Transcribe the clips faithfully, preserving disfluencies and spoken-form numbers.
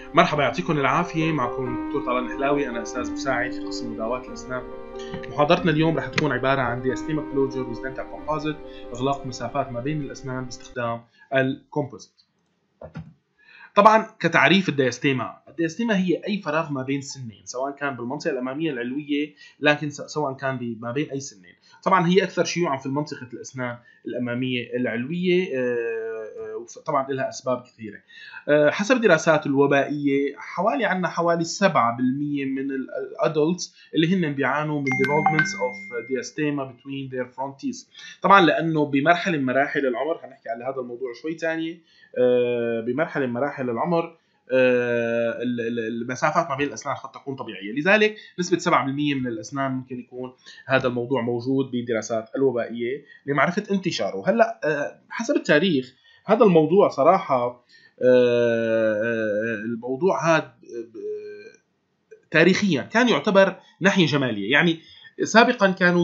مرحبا، يعطيكم العافية. معكم دكتور طلال الحلاوي، أنا أستاذ مساعد في قسم مداواة الأسنان. محاضرتنا اليوم رح تكون عبارة عن diastema closure with dental composite، إغلاق مسافات ما بين الأسنان باستخدام الكومبوزيت. طبعا كتعريف الدياستيما، الدياستيما هي أي فراغ ما بين سنين، سواء كان بالمنطقة الأمامية العلوية لكن سواء كان ما بين أي سنين. طبعا هي أكثر شيوعا في منطقة الأسنان الأمامية العلوية، طبعا لها أسباب كثيرة. حسب دراسات الوبائية حوالي عنا حوالي سبعة بالمئة من الادلتس اللي هن بيعانوا من developments of diastema between their front teeth. طبعا لأنه بمرحلة من مراحل العمر، هنحكي على هذا الموضوع شوي ثانية، بمرحلة من مراحل العمر المسافات ما بين الأسنان قد تكون طبيعية، لذلك نسبة سبعة بالمئة من الأسنان ممكن يكون هذا الموضوع موجود بدراسات الوبائية لمعرفة انتشاره. هلأ حسب التاريخ هذا الموضوع صراحة، الموضوع هذا تاريخيا كان يعتبر ناحية جمالية، يعني سابقا كانوا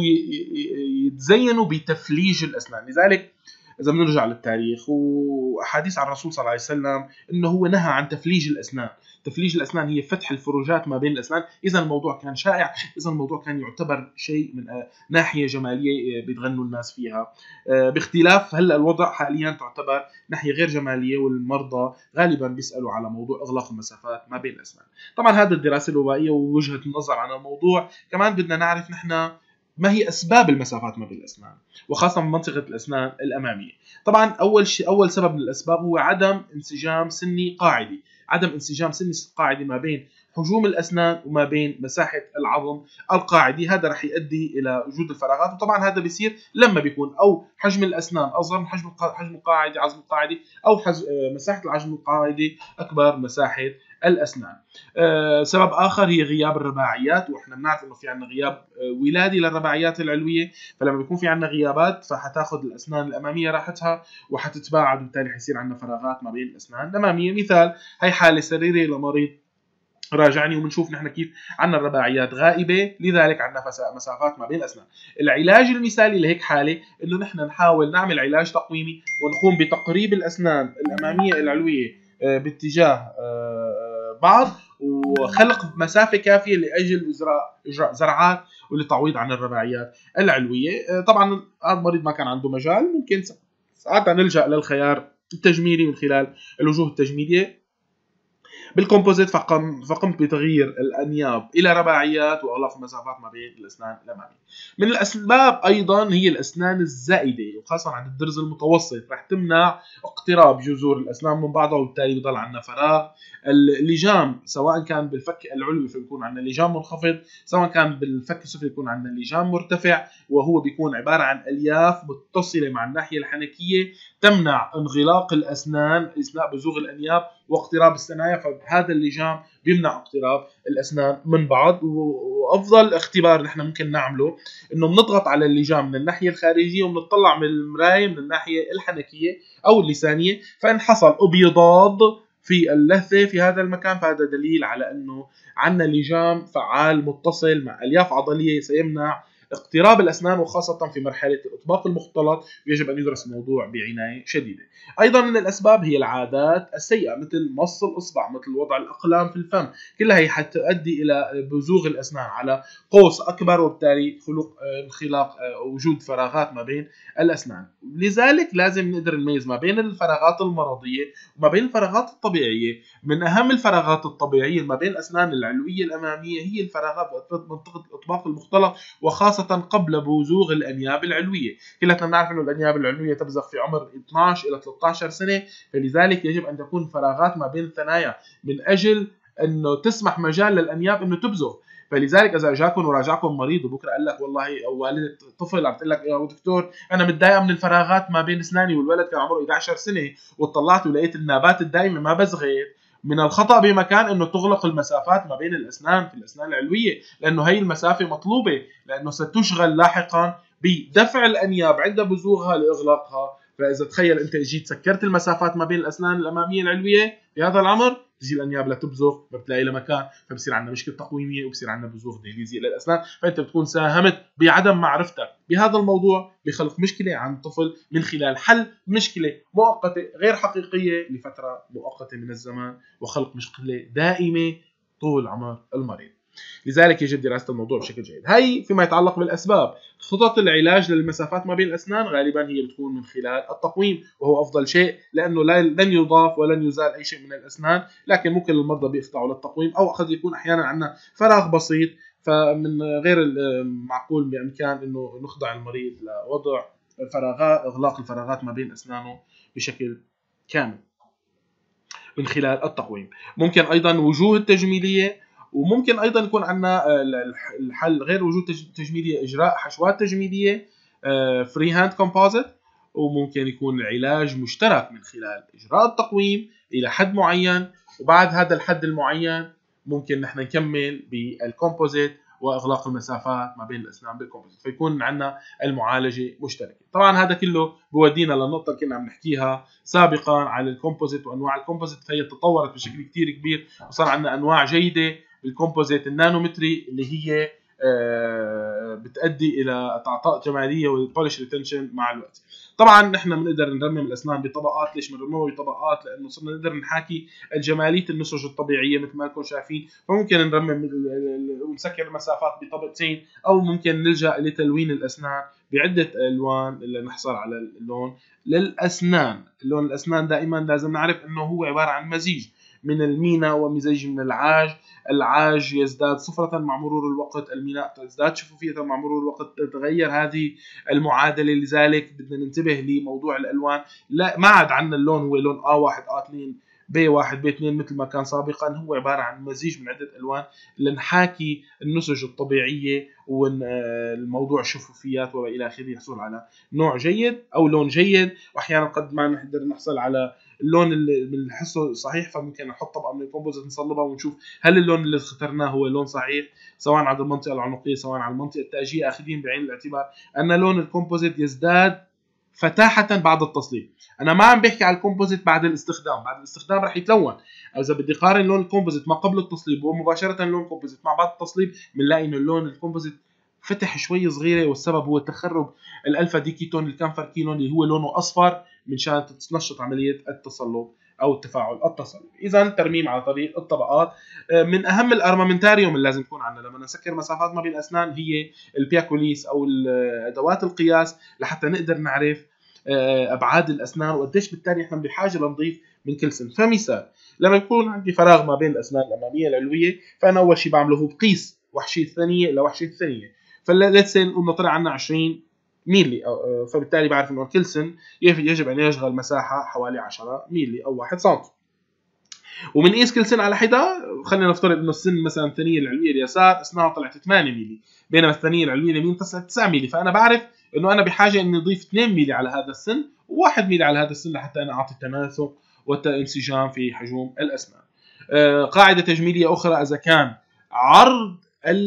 يتزينوا بتفليج الأسنان. لذلك إذا بنرجع للتاريخ وأحاديث عن الرسول صلى الله عليه وسلم إنه هو نهى عن تفليج الأسنان. تفليج الأسنان هي فتح الفروجات ما بين الأسنان. إذا الموضوع كان شائع، إذا الموضوع كان يعتبر شيء من ناحية جمالية بيتغنوا الناس فيها، باختلاف هلا الوضع حاليا تعتبر ناحية غير جمالية، والمرضى غالبا بيسألوا على موضوع إغلاق المسافات ما بين الأسنان. طبعا هذا الدراسة الوبائية ووجهة النظر عن الموضوع. كمان بدنا نعرف نحن ما هي أسباب المسافات ما بين الأسنان، وخاصة من منطقة الأسنان الأمامية. طبعا أول شيء أول سبب من الأسباب هو عدم انسجام سني قاعدي، عدم انسجام سني قاعدي ما بين حجوم الأسنان وما بين مساحة العظم القاعدي. هذا رح يؤدي إلى وجود الفراغات، وطبعا هذا بيصير لما بيكون أو حجم الأسنان أصغر من حجم حجم القاعدي عظم القاعدي، أو مساحة العظم القاعدي أكبر مساحة الأسنان. أه سبب آخر هي غياب الرباعيات، وإحنا بنعرف إنه في عندنا غياب ولادي للرباعيات العلوية، فلما بيكون في عندنا غيابات فحتاخذ الأسنان الأمامية راحتها وحتتباعد، وبالتالي حيصير عندنا فراغات ما بين الأسنان الأمامية. مثال هي حالة سريرية لمريض راجعني وبنشوف نحن كيف عندنا الرباعيات غائبة، لذلك عندنا مسافات ما بين الأسنان. العلاج المثالي لهيك حالة إنه نحن نحاول نعمل علاج تقويمي ونقوم بتقريب الأسنان الأمامية العلوية باتجاه بعض، وخلق مسافة كافية لأجل إجراء زرعات وللتعويض عن الرباعيات العلوية. طبعا هذا المريض ما كان عنده مجال، ممكن ساعتها نلجأ للخيار التجميلي من خلال الوجوه التجميلية بالكومبوزيت. فقم فقمت بتغيير الأنياب إلى رباعيات وإغلاق المسافات ما بين الأسنان الأمامية. من الأسباب أيضا هي الأسنان الزائدة، وخاصة عند الدرز المتوسط، رح تمنع اقتراب جذور الأسنان من بعضها، وبالتالي بضل عندنا فراغ. اللجام سواء كان بالفك العلوي فيكون عندنا لجام منخفض، سواء كان بالفك السفلي يكون عندنا لجام مرتفع، وهو بيكون عبارة عن ألياف متصلة مع الناحية الحنكية تمنع انغلاق الأسنان أثناء بزوغ الأنياب واقتراب الثنايا. فهذا اللجام بيمنع اقتراب الأسنان من بعض. وأفضل اختبار نحن ممكن نعمله إنه بنضغط على اللجام من الناحية الخارجية وبنطلع من المراية من الناحية الحنكية أو اللسانية، فإن حصل ابيضاد في اللثة في هذا المكان فهذا دليل على أنه عندنا لجام فعال متصل مع ألياف عضلية سيمنع اقتراب الأسنان، وخاصة في مرحلة الإطباق المختلط يجب أن يدرس الموضوع بعناية شديدة. أيضا من الأسباب هي العادات السيئة، مثل مص الإصبع، مثل وضع الأقلام في الفم، كلها هي حتؤدي إلى بزوغ الأسنان على قوس أكبر، وبالتالي خلق انخلاق وجود فراغات ما بين الأسنان. لذلك لازم نقدر نميز ما بين الفراغات المرضية وما بين الفراغات الطبيعية. من أهم الفراغات الطبيعية ما بين الأسنان العلوية الأمامية هي الفراغات في منطقة الإطباق المختلط، وخاصة قبل بزوغ الأنياب العلوية. كلنا نعرف أن الأنياب العلوية تبزغ في عمر اثناشر إلى ثلاثة عشر سنة، فلذلك يجب أن تكون فراغات ما بين الثنايا من أجل أنه تسمح مجال للأنياب أنه تبزغ. فلذلك إذا جاكم وراجعكم مريض وبكرة قال لك والله أو والدة طفل عم تقول لك يا دكتور أنا متضايقة من الفراغات ما بين أسناني، والولد كان عمره إحدى عشرة سنة وطلعت ولقيت النابات الدائمة ما بزغت، من الخطأ بمكان انه تغلق المسافات ما بين الاسنان في الاسنان العلويه، لانه هي المسافه مطلوبه، لانه ستشغل لاحقا بدفع الانياب عند بزوغها لاغلاقها فاذا تخيل انت اجيت سكرت المسافات ما بين الاسنان الاماميه العلويه في هذا العمر، تجي الانياب لتبزغ، ما بتلاقي لها مكان، فبصير عندنا مشكله تقويميه وبصير عندنا بزوغ دهليزي للاسنان. فانت بتكون ساهمت بعدم معرفتك بهذا الموضوع بخلق مشكله عند الطفل من خلال حل مشكله مؤقته غير حقيقيه لفتره مؤقته من الزمان، وخلق مشكله دائمه طول عمر المريض. لذلك يجب دراسة الموضوع بشكل جيد. هي فيما يتعلق بالأسباب. خطط العلاج للمسافات ما بين الأسنان غالبا هي بتكون من خلال التقويم، وهو أفضل شيء لأنه لن يضاف ولن يزال أي شيء من الأسنان، لكن ممكن المرضى بيخضعوا للتقويم، أو قد يكون أحيانا عندنا فراغ بسيط، فمن غير المعقول بإمكان أنه نخضع المريض لوضع فراغات، إغلاق الفراغات ما بين أسنانه بشكل كامل من خلال التقويم. ممكن أيضا وجوه التجميلية، وممكن ايضا يكون عندنا الحل غير وجود تجميليه، اجراء حشوات تجميليه فري هاند كومبوزيت، وممكن يكون علاج مشترك من خلال اجراء التقويم الى حد معين، وبعد هذا الحد المعين ممكن نحن نكمل بالكومبوزيت واغلاق المسافات ما بين الاسنان بالكومبوزيت، فيكون عندنا المعالجه مشتركه. طبعا هذا كله بودينا للنقطه اللي كنا عم نحكيها سابقا على الكومبوزيت وانواع الكومبوزيت، فهي تطورت بشكل كثير كبير وصار عندنا انواع جيده بالكومبوزيت النانومتري اللي هي بتؤدي الى اعطاء جماليه والبولش ريتنشن مع الوقت. طبعا نحن بنقدر نرمم الاسنان بطبقات. ليش بنرممها بطبقات؟ لانه صرنا نقدر نحاكي الجماليه النسج الطبيعيه مثل ما انكم شايفين، فممكن نرمم ونسكر المسافات بطبقتين، او ممكن نلجا لتلوين الاسنان بعده الوان اللي نحصل على اللون للاسنان. اللون الاسنان دائما لازم نعرف انه هو عباره عن مزيج من المينا ومزيج من العاج. العاج يزداد صفرة مع مرور الوقت، الميناء تزداد شفافية مع مرور الوقت، تتغير هذه المعادلة. لذلك بدنا ننتبه لموضوع الألوان. لا، ما عاد عندنا اللون هو لون آ واحد آ اثنين بي واحد بي اثنين مثل ما كان سابقا، هو عبارة عن مزيج من عدة ألوان لنحاكي النسج الطبيعية والموضوع الشفافيات وإلى آخره، يحصل على نوع جيد أو لون جيد. وأحيانا قد ما نقدر نحصل على اللون اللي بنحسه صحيح، فممكن نحط طبقه من الكومبوزيت نصلبها ونشوف هل اللون اللي اخترناه هو لون صحيح، سواء على المنطقه العنقيه سواء على المنطقه التاجيه، اخذين بعين الاعتبار ان لون الكومبوزيت يزداد فتاحه بعد التصليب. انا ما عم بحكي على الكومبوزيت بعد الاستخدام، بعد الاستخدام رح يتلون. اذا بدي قارن لون الكومبوزيت ما قبل التصليب ومباشره لون الكومبوزيت مع بعد التصليب، بنلاقي انه اللون الكومبوزيت فتح شوي صغيره، والسبب هو تخرب الالفا ديكيتون الكانفركينون اللي هو لونه اصفر منشان تنشط عمليه التصلب او التفاعل التصلبي. اذا ترميم على طريق الطبقات. من اهم الارمامنتاريوم اللي لازم يكون عندنا لما نسكر مسافات ما بين الاسنان هي البياكوليس او ادوات القياس، لحتى نقدر نعرف ابعاد الاسنان وقديش بالتالي احنا بحاجه لنضيف من كل سن. فمثال لما يكون عندي فراغ ما بين الاسنان الاماميه العلويه، فانا اول شيء بعمله هو بقيس وحشيه الثانيه الى وحشيه الثانيه. فليتس سي انه طلع عندنا عشرين ميلي، فبالتالي بعرف انه كل سن يجب ان يشغل مساحه حوالي عشرة ميلي او واحد سم. ومنقيس كل سن على حده. خلينا نفترض انه السن مثلا الثانيه العلويه اليسار اسنانها طلعت ثمانية ميلي، بينما الثانيه العلويه اليمين طلعت تسعة ميلي، فانا بعرف انه انا بحاجه اني اضيف اثنين ميلي على هذا السن وواحد ميلي على هذا السن لحتى انا اعطي التناسق والانسجام في حجم الاسنان. قاعده تجميليه اخرى، اذا كان عرض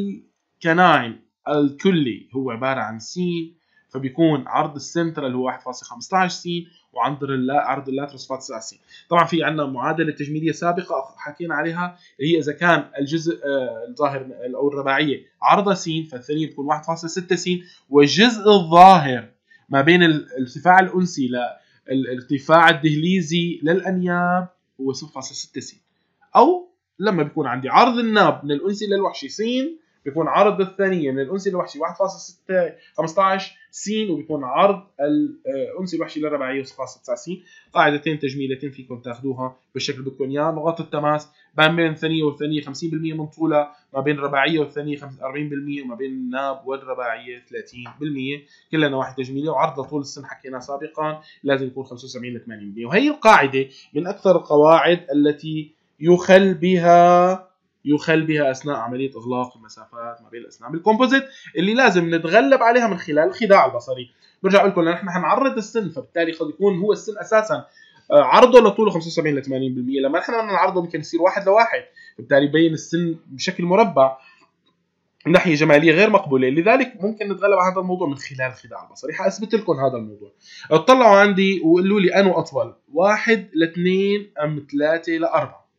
الكناين الكلي هو عباره عن س، فبيكون عرض السنترال هو واحد فاصلة خمسة عشر س، وعرض عرض اللاترس صفر فاصلة تسعة س. طبعا في عندنا معادله تجميليه سابقه حكينا عليها، هي اذا كان الجزء الظاهر او الرباعيه عرضها س، فالثانيه بتكون واحد فاصلة ستة س، والجزء الظاهر ما بين الارتفاع الانسي للارتفاع الدهليزي للانياب هو صفر فاصلة ستة س. او لما بيكون عندي عرض الناب من الانسي للوحشي س، بيكون عرض الثانيه من الانسي للوحشي واحد فاصلة خمسة عشر س، وبيكون عرض الانسي الوحشي للرباعيه صفر فاصلة تسعة س. قاعدتين تجميلتين فيكم تاخذوها بالشكل اللي بدكم اياه. نقاط التماس ما بين الثانيه والثانيه خمسين بالمئة من طولها، ما بين الرباعيه والثانيه أربعين بالمئة، وما بين الناب والرباعيه ثلاثين بالمئة، كلها نواحي تجميليه. وعرض طول السن حكينا سابقا لازم يكون خمسة وسبعين إلى ثمانين بالمئة، وهي القاعده من اكثر القواعد التي يخل بها يخل بها اثناء عمليه اغلاق المسافات ما بين الاسنان بالكومبوزيت، اللي لازم نتغلب عليها من خلال الخداع البصري. برجع اقول لكم نحن حنعرض السن، فبالتالي قد يكون هو السن اساسا عرضه لطوله خمسة وسبعين إلى ثمانين بالمئة، لما نحن نعرضه ممكن يصير واحد لواحد، بالتالي يبين السن بشكل مربع. ناحية جمالية غير مقبولة، لذلك ممكن نتغلب على هذا الموضوع من خلال الخداع البصري. حأثبت لكم هذا الموضوع. اطلعوا عندي وقولوا لي أنو أطول، واحد لاثنين أم ثلاثة لأربعة؟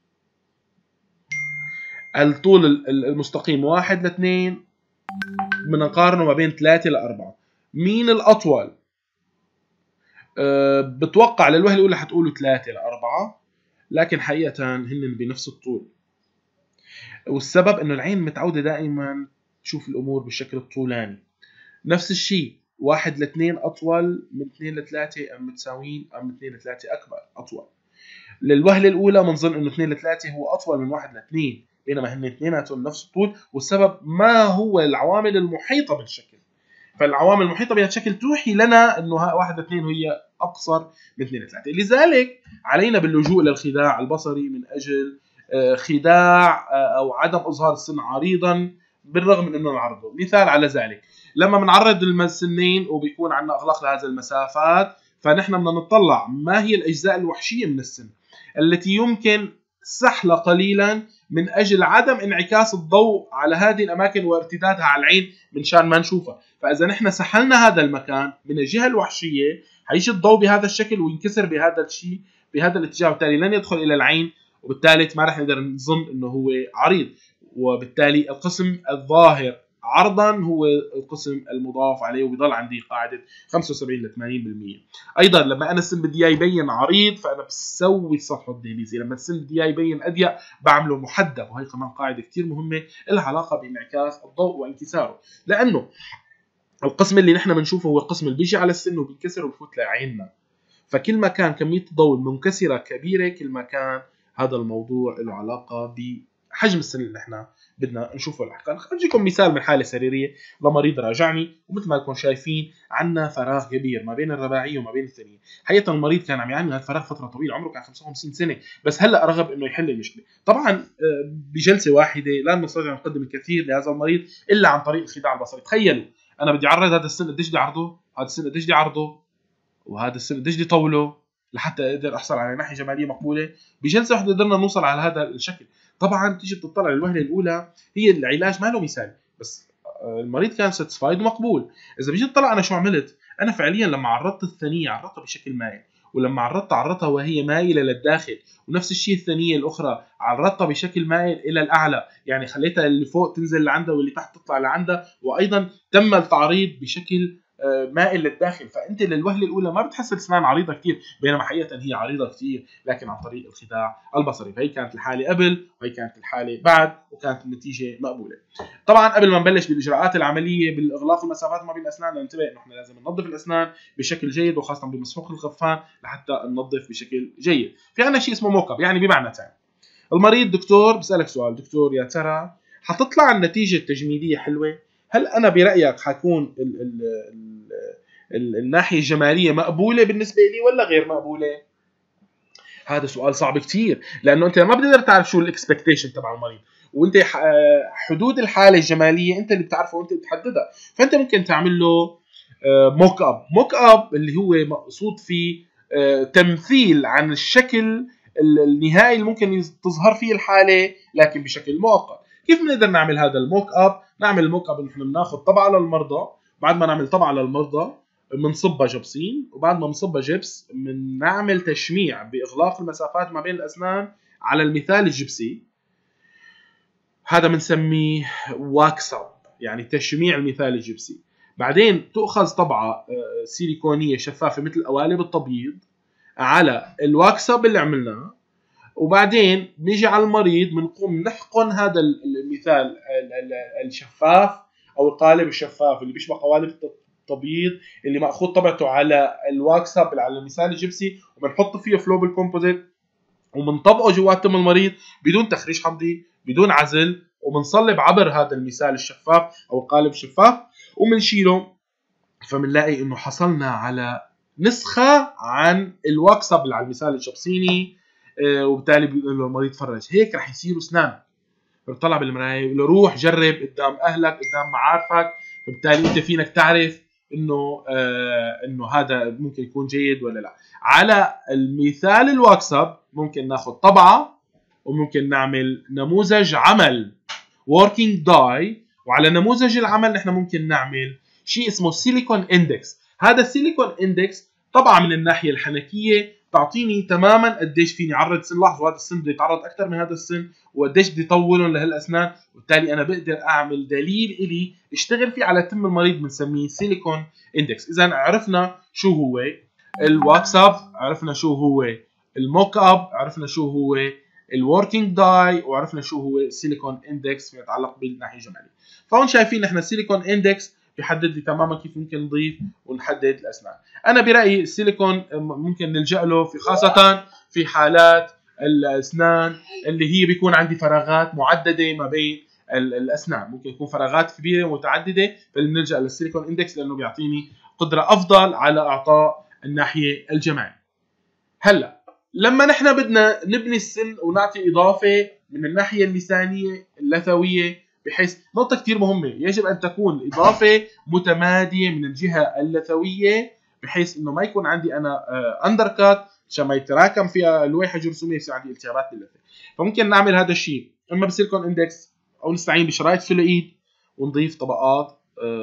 الطول المستقيم واحد لاثنين، بدنا نقارنه ما بين ثلاثة لأربعة، مين الأطول؟ أه بتوقع للوهلة الأولى حتقولوا ثلاثة لأربعة، لكن حقيقة هن بنفس الطول. والسبب انه العين متعوده دائما تشوف الامور بالشكل الطولاني. نفس الشيء واحد لاثنين اطول من اثنين لثلاثة ام متساويين ام اثنين لثلاثة اكبر اطول؟ للوهله الاولى بنظن انه اثنين لثلاثة هو اطول من واحد لاثنين، بينما هن اثنيناتهم نفس الطول، والسبب ما هو العوامل المحيطه بالشكل. فالعوامل المحيطه بهذا الشكل توحي لنا انه واحد لاثنين هي اقصر من اثنين لثلاثة. لذلك علينا باللجوء للخداع البصري من اجل خداع او عدم اظهار السن عريضا بالرغم من انه نعرضه. مثال على ذلك لما بنعرض السنين وبيكون عندنا اغلاق لهذه المسافات، فنحن بدنا نطلع ما هي الاجزاء الوحشيه من السن التي يمكن سحلها قليلا من اجل عدم انعكاس الضوء على هذه الاماكن وارتدادها على العين من شان ما نشوفها. فاذا نحن سحلنا هذا المكان من الجهه الوحشيه، حيجي الضوء بهذا الشكل وينكسر بهذا الشيء بهذا الاتجاه، وبالتالي لن يدخل الى العين، وبالتالي ما راح نقدر نظن انه هو عريض. وبالتالي القسم الظاهر عرضا هو القسم المضاف عليه، وبيضل عندي قاعده خمسة وسبعين ل ثمانين بالمئة. ايضا لما انا السن بدي اياه يبين عريض فانا بسوي السطح الدهليزي، لما السن بدي اياه يبين اضيق بعمله محدب، وهي كمان قاعده كثير مهمه لها علاقه بانعكاس الضوء وانكساره، لانه القسم اللي نحن بنشوفه هو القسم اللي بيجي على السن وبينكسر وبفوت لعيننا. فكل ما كان كميه الضوء المنكسره كبيره كل ما كان هذا الموضوع له علاقه بحجم السن اللي احنا بدنا نشوفه لاحقا. خلينا نجيكم مثال من حاله سريريه لمريض راجعني، ومثل ما انكم شايفين عندنا فراغ كبير ما بين الرباعيه وما بين الثانيه. حقيقه المريض كان عم يعاني من هالفراغ فتره طويله، عمره كان خمسة وخمسين سنه، بس هلا رغب انه يحل المشكله. طبعا بجلسه واحده لا نستطيع ان نقدم الكثير لهذا المريض الا عن طريق الخداع البصري. تخيلوا انا بدي اعرض هذا السن قديش بدي اعرضه، هذا السن قديش بدي اعرضه، وهذا السن قديش بدي طوله لحتى اقدر احصل على ناحيه جماليه مقبوله. بجلسه واحده قدرنا نوصل على هذا الشكل. طبعا تيجي تطلع للوهله الاولى هي العلاج ما له مثال، بس المريض كان ساتسفايد ومقبول. اذا بيجي تطلع انا شو عملت، انا فعليا لما عرضت الثانيه عرضتها بشكل مائل، ولما عرضتها عرضتها وهي مائله للداخل، ونفس الشيء الثانيه الاخرى عرضتها بشكل مائل الى الاعلى، يعني خليتها اللي فوق تنزل لعندها واللي تحت تطلع لعندها، وايضا تم التعريض بشكل مائل للداخل. فانت للوهله الاولى ما بتحس الاسنان عريضه كثير، بينما حقيقه هي عريضه كثير لكن عن طريق الخداع البصري. فهي كانت الحاله قبل وهي كانت الحاله بعد، وكانت النتيجه مقبوله. طبعا قبل ما نبلش بالاجراءات العمليه بالاغلاق المسافات ما بين الاسنان، ننتبه انه احنا لازم ننظف الاسنان بشكل جيد، وخاصه بمسحوق الخفان لحتى ننظف بشكل جيد. في عندنا شيء اسمه موك اب، يعني بمعنى ثاني المريض دكتور بسالك سؤال، دكتور يا ترى حتطلع النتيجه التجميليه حلوه؟ هل انا برايك حكون ال ال ال الناحيه الجماليه مقبوله بالنسبه لي ولا غير مقبوله؟ هذا سؤال صعب كثير، لانه انت ما بتقدر تعرف شو الاكسبكتيشن تبع المريض، وانت حدود الحاله الجماليه انت اللي بتعرفها وانت بتحددها. فانت ممكن تعمل له موك اب. موك اب اللي هو مقصود فيه تمثيل عن الشكل النهائي اللي ممكن تظهر فيه الحاله لكن بشكل مؤقت. كيف بنقدر نعمل هذا الموك اب؟ نعمل الموك اب نحن بناخذ طبعه للمرضى، بعد ما نعمل طبعه للمرضى بنصبها جبسين، وبعد ما بنصبها جبس بنعمل تشميع باغلاق المسافات ما بين الاسنان على المثال الجبسي. هذا بنسميه واكس اب، يعني تشميع المثال الجبسي. بعدين تؤخذ طبعه سيليكونيه شفافه مثل قوالب التبييض على الواكس اب اللي عملناه، وبعدين بنيجي على المريض بنقوم نحقن هذا المثال الشفاف او القالب الشفاف اللي بيشبه قوالب التبييض اللي ماخوذ طبعته على الواكس اب على المثال الجبسي، وبنحط فيه فلوبل كومبوزيت وبنطبقه جوات تم المريض بدون تخريج حمضي بدون عزل، وبنصلب عبر هذا المثال الشفاف او القالب الشفاف وبنشيله. فبنلاقي انه حصلنا على نسخه عن الواكس اب على المثال الجبسيني، وبالتالي بيقول له المريض فرج هيك رح يصيروا اسنانك. بتطلع بالمرايه بقول له روح جرب قدام اهلك قدام معارفك، فبالتالي انت فينك تعرف انه آه انه هذا ممكن يكون جيد ولا لا. على المثال الواكساب ممكن ناخذ طبعه وممكن نعمل نموذج عمل working die وعلى نموذج العمل نحن ممكن نعمل شيء اسمه سيليكون اندكس. هذا السيليكون اندكس طبعا من الناحيه الحنكيه تعطيني تماما قديش فيني اعرض سن. لاحظوا هذا السن بده يتعرض اكثر من هذا السن، وقديش بدي طولهم لهالاسنان، وبالتالي انا بقدر اعمل دليل الي اشتغل فيه على تم المريض بنسميه سيليكون اندكس. اذا عرفنا شو هو الواتساب، عرفنا شو هو الموك اب، عرفنا شو هو الوركينج داي، وعرفنا شو هو السيليكون اندكس فيما يتعلق بالناحيه الجماليه. فهون شايفين نحن السيليكون اندكس بيحدد لي تماما كيف ممكن نضيف ونحدد الاسنان. انا برايي السيليكون ممكن نلجا له في خاصه في حالات الاسنان اللي هي بيكون عندي فراغات معدده ما بين الاسنان، ممكن يكون فراغات كبيره متعدده، فبنلجا للسيليكون اندكس لانه بيعطيني قدره افضل على اعطاء الناحيه الجماليه. هلا لما نحن بدنا نبني السن ونعطي اضافه من الناحيه اللسانيه اللثويه، بحيث نقطة كثير مهمة، يجب أن تكون الإضافة متمادية من الجهة اللثوية، بحيث إنه ما يكون عندي أنا أندر كات عشان ما يتراكم فيها الواحة الجرثومية يصير عندي التهابات باللثة. فممكن نعمل هذا الشيء إما بالسيليكون إندكس أو نستعين بشرايط فلويد ونضيف طبقات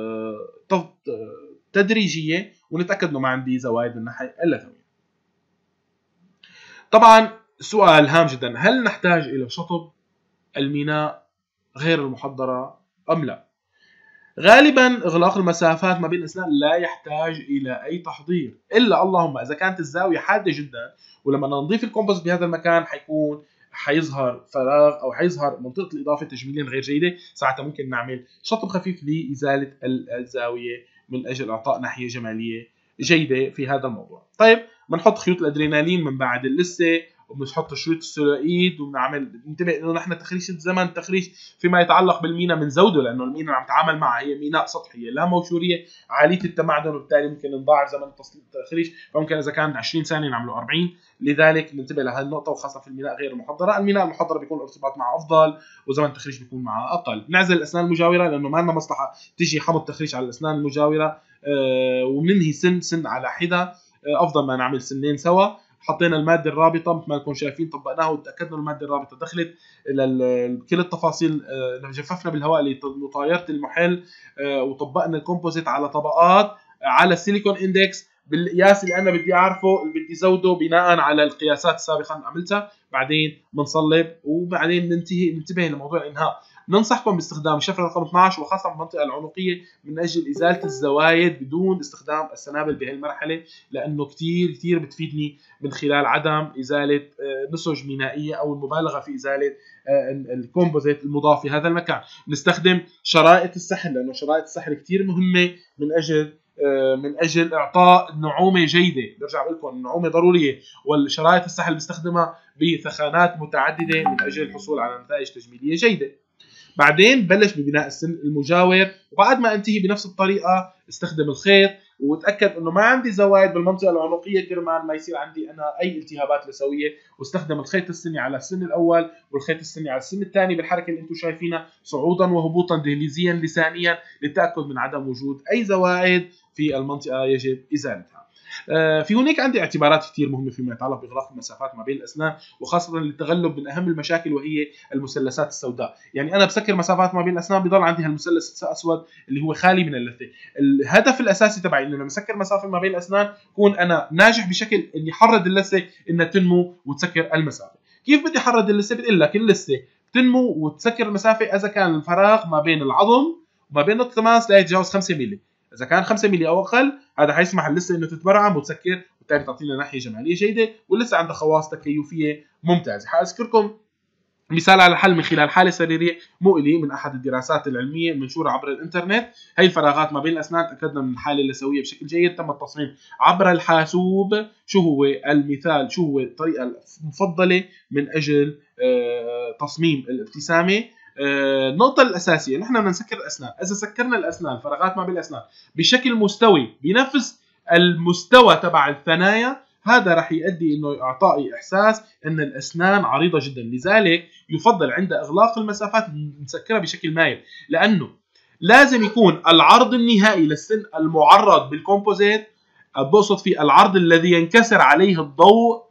تدريجية ونتأكد إنه ما عندي زوايد من الناحية اللثوية. طبعا سؤال هام جدا، هل نحتاج إلى شطب الميناء غير المحضرة أم لا؟ غالبا إغلاق المسافات ما بين الأسنان لا يحتاج إلى أي تحضير، إلا اللهم إذا كانت الزاوية حادة جدا، ولما نضيف الكومبوزيت بهذا المكان حيكون حيظهر فراغ أو حيظهر منطقة الإضافة تجميليا غير جيدة، ساعتها ممكن نعمل شطب خفيف لإزالة الزاوية من أجل إعطاء ناحية جمالية جيدة في هذا الموضوع. طيب بنحط خيوط الأدرينالين من بعد اللثة، وبنحط شريط السولوئيد، وبنعمل ننتبه انه نحن تخريش الزمن التخريش فيما يتعلق بالمينا بنزوده، لانه المينا اللي عم نتعامل معها هي ميناء سطحيه لا موشوريه عاليه التمعدن، وبالتالي ممكن نضاعف زمن التخريش، فممكن اذا كان عشرين ثانيه نعمله أربعين. لذلك ننتبه لهذه النقطه، وخاصه في الميناء غير المحضره. الميناء المحضره بيكون الارتباط معه افضل وزمن التخريش بيكون معه اقل. نعزل الاسنان المجاوره لانه ما لنا مصلحه تيجي حمض تخريش على الاسنان المجاوره، أه وبننهي سن سن على حده، أه افضل ما نعمل سنين سوا. حطينا الماده الرابطه مثل ما لكم شايفين، طبقناها وتاكدنا الماده الرابطه دخلت كل التفاصيل، جففنا بالهواء لطايره المحل، وطبقنا الكومبوزيت على طبقات على السيليكون اندكس بالقياس اللي انا بدي اعرفه اللي بدي زوده بناء على القياسات السابقه اللي عملتها. بعدين بنصلب وبعدين ننتهي ننتبه لموضوع الانهاء. ننصحكم باستخدام شفره رقم اثناشر وخاصه بالمنطقه العنقيه من اجل ازاله الزوايد بدون استخدام السنابل بهالمرحله، لانه كثير كثير بتفيدني من خلال عدم ازاله نسج مينائيه او المبالغه في ازاله الكومبوزيت المضاف في هذا المكان. نستخدم شرائط السحر لانه شرائط السحر كثير مهمه من اجل من اجل اعطاء نعومه جيده. برجع بقول لكم النعومه ضروريه، والشرائط السحر اللي بستخدمها بثخانات متعدده من اجل الحصول على نتائج تجميليه جيده. بعدين بلش ببناء السن المجاور، وبعد ما انتهي بنفس الطريقه استخدم الخيط وتاكد انه ما عندي زوايد بالمنطقه العنقيه كرمال ما يصير عندي انا اي التهابات لثويه، واستخدم الخيط السني على السن الاول والخيط السني على السن الثاني بالحركه اللي انتم شايفينها صعودا وهبوطا دهليزيا لسانيا للتاكد من عدم وجود اي زوائد في المنطقه يجب ازالتها. في هناك عندي اعتبارات كثير مهمه فيما يتعلق باغلاق المسافات ما بين الاسنان، وخاصه للتغلب من اهم المشاكل وهي المثلثات السوداء. يعني انا بسكر مسافات ما بين الاسنان بضل عندي هالمثلث الاسود اللي هو خالي من اللثه. الهدف الاساسي تبعي انه لما اسكر مسافه ما بين الاسنان كون انا ناجح بشكل اني حرض اللثه انها تنمو وتسكر المسافه. كيف بدي حرض اللثه؟ بدي لك اللثه تنمو وتسكر المسافه اذا كان الفراغ ما بين العظم وما بين التماس لا يتجاوز خمسة مللي. اذا كان خمسة مللي او اقل هذا حيسمح لسه انه تتبرعم وتسكر، وبالتالي تعطينا ناحيه جماليه جيده ولسه عندها خواص تكيفيه ممتازه. حاذكركم مثال على الحل من خلال حاله سريريه مو الي من احد الدراسات العلميه المنشوره عبر الانترنت. هي الفراغات ما بين الاسنان تاكدنا من الحاله اللثويه بشكل جيد، تم التصميم عبر الحاسوب. شو هو المثال؟ شو هو الطريقه المفضله من اجل تصميم الابتسامه؟ النقطة الأساسية نحن بدنا نسكر الأسنان. إذا سكرنا الأسنان فراغات ما بين الأسنان بشكل مستوي بنفس المستوى تبع الثنايا، هذا رح يؤدي إنه إعطائي إحساس إن الأسنان عريضة جدا. لذلك يفضل عند إغلاق المسافات نسكرها بشكل مايل، لأنه لازم يكون العرض النهائي للسن المعرض بالكومبوزيت، بقصد في العرض الذي ينكسر عليه الضوء،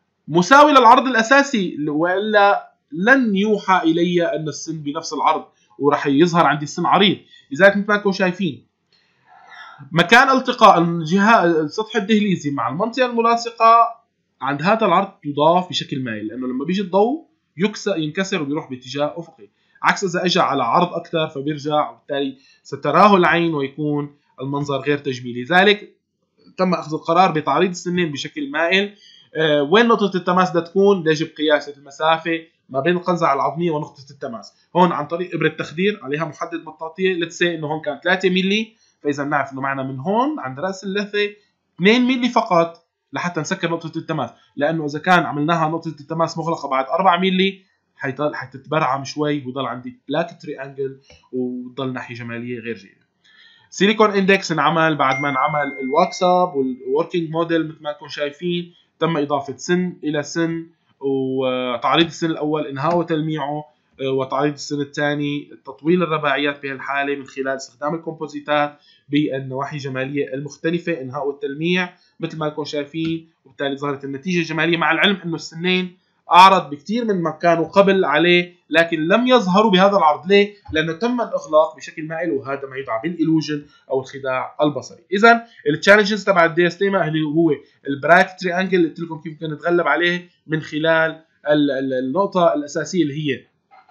مساوي للعرض الأساسي، وإلا لن يوحى إلي أن السن بنفس العرض، وراح يظهر عندي السن عريض. لذلك مثل ما انتم شايفين مكان التقاء الجهاز السطح الدهليزي مع المنطقه الملاصقه عند هذا العرض يضاف بشكل مائل، لانه لما بيجي الضوء يكسر ينكسر وبيروح باتجاه افقي، عكس اذا اجى على عرض اكثر فبيرجع، وبالتالي ستراه العين ويكون المنظر غير تجميلي. لذلك تم اخذ القرار بتعريض السنين بشكل مائل. أه وين نقطه التماس بدها تكون؟ يجب قياس المسافه ما بين القنزعه العظميه ونقطه التماس. هون عن طريق ابره تخدير عليها محدد مطاطيه، لتسي انه هون كان ثلاثة مللي، فاذا بنعرف انه معنا من هون عند راس اللثه اثنين مللي فقط لحتى نسكر نقطه التماس، لانه اذا كان عملناها نقطه التماس مغلقه بعد أربعة مللي حيضل حتتبرعم شوي ويضل عندي بلاك تريانجل وتضل ناحيه جماليه غير جيده. سيليكون اندكس انعمل بعد ما انعمل الواكس اب والوركينج موديل مثل ما انتم شايفين، تم اضافه سن الى سن، وتعريض السن الاول انهاء وتلميعه، وتعريض السن الثاني تطويل الرباعيات بهالحاله من خلال استخدام الكومبوزيتات بالنواحي الجماليه المختلفه، انهاء والتلميع مثل ما انتم شايفين، وبالتالي ظهرت النتيجه الجماليه، مع العلم انه السنين اعرض بكثير من ما كانوا قبل عليه، لكن لم يظهروا بهذا العرض. ليه؟ لانه تم الاغلاق بشكل مائل، وهذا ما يدعى بالإيلوجن او الخداع البصري. اذا التشالنجز تبع الديستيما اللي هو البراك تريانجل اللي قلت لكم كيف ممكن نتغلب عليه من خلال النقطه الاساسيه اللي هي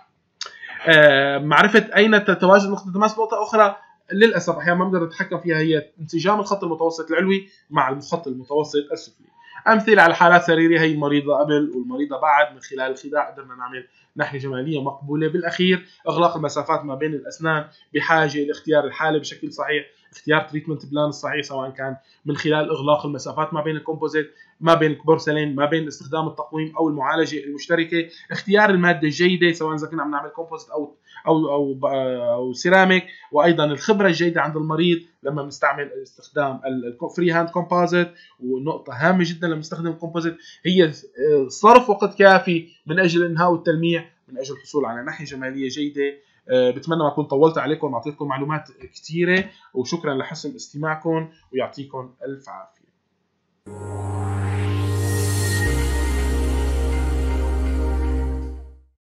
معرفه اين تتواجد نقطه التماس. نقطه اخرى للاسف احيانا ما بنقدر نتحكم فيها هي انسجام الخط المتوسط العلوي مع الخط المتوسط السفلي. امثله على حالات سريريه، هي المريضه قبل والمريضه بعد، من خلال الخداع قدرنا نعمل ناحيه جماليه مقبوله. بالاخير اغلاق المسافات ما بين الاسنان بحاجه لاختيار الحاله بشكل صحيح، اختيار تريتمنت بلان الصحيح، سواء كان من خلال اغلاق المسافات ما بين الكومبوزيت، ما بين البورسلين، ما بين استخدام التقويم او المعالجه المشتركه، اختيار الماده الجيده سواء اذا كنا عم نعمل كومبوزيت او او او, أو سيراميك، وايضا الخبره الجيده عند المريض لما بنستعمل استخدام الفري هاند كومبوزيت. ونقطه هامه جدا لما نستخدم الكومبوزيت هي صرف وقت كافي من اجل الانهاء والتلميع، من اجل الحصول على ناحيه جماليه جيده. بتمنى ما اكون طولت عليكم واعطيتكم معلومات كثيره، وشكرا لحسن استماعكم ويعطيكم الف عافيه.